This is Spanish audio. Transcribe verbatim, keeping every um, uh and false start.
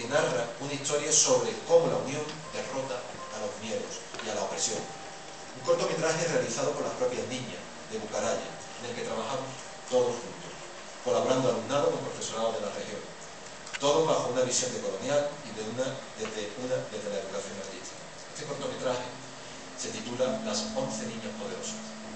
que narra una historia sobre cómo la unión derrota a los miedos y a la opresión. Un cortometraje realizado por las propias niñas de Bucaralla, en el que trabajamos todos juntos, colaborando alumnado con profesorado de la región, todos bajo una visión decolonial y de una, desde, una, desde la educación artística. Este cortometraje se titula Las once niñas poderosas.